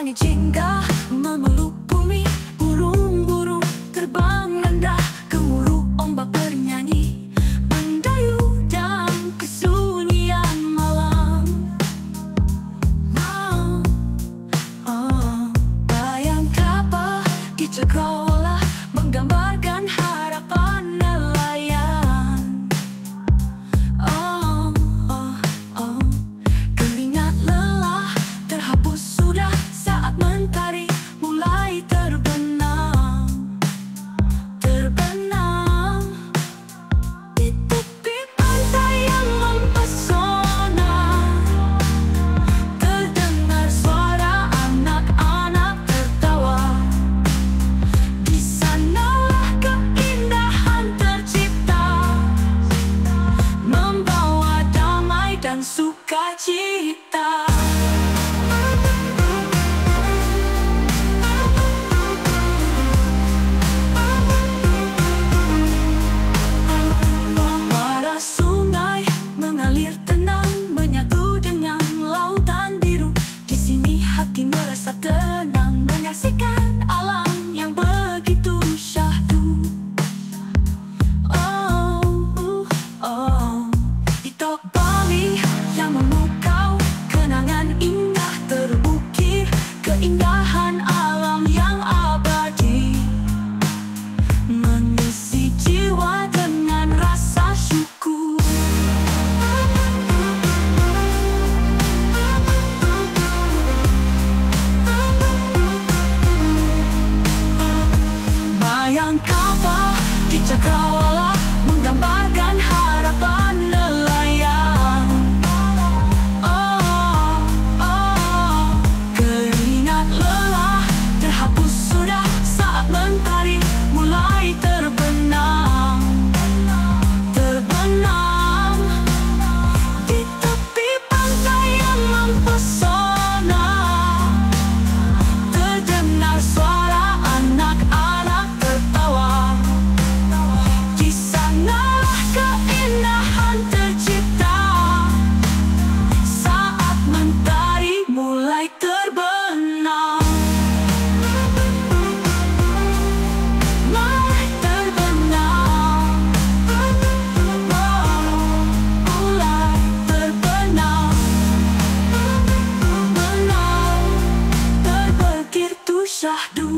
langit hingga memeluk bumi. Burung-burung terbang rendah, gemuruh ombak bernyanyi, mendayu dalam kesunyian malam. Bayang kapal di cakrawala menggambarkan harapan nelayan. Keringat lelah terhapus sudah saat mentari mulai terbenam. Di tepi pantai yang mempesona, terdengar suara anak-anak tertawa. Di sanalah keindahan tercipta, membawa damai dan sukacita. Para sungai mengalir tenang, menyatu dengan lautan biru. Di sini hati merasa tenang, menyaksikan alam yang begitu syahdu. Di Tok Bali yang memukau, kenangan indah terukir, keindahan alam yang abadi mengisi jiwa dengan rasa syukur. Bayang kapal di cakrawala menggambarkan harapan nelayan. Keringat lelah terhapus sudah saat mentari mulai terbenam. Di tepi pantai yang mempesona, terdengar suara anak-anak tertawa. Di sanalah keindahan tercipta saat mentari mulai terbenam. Mulai terbenam. Mulai terbenam. Begitu syahdu.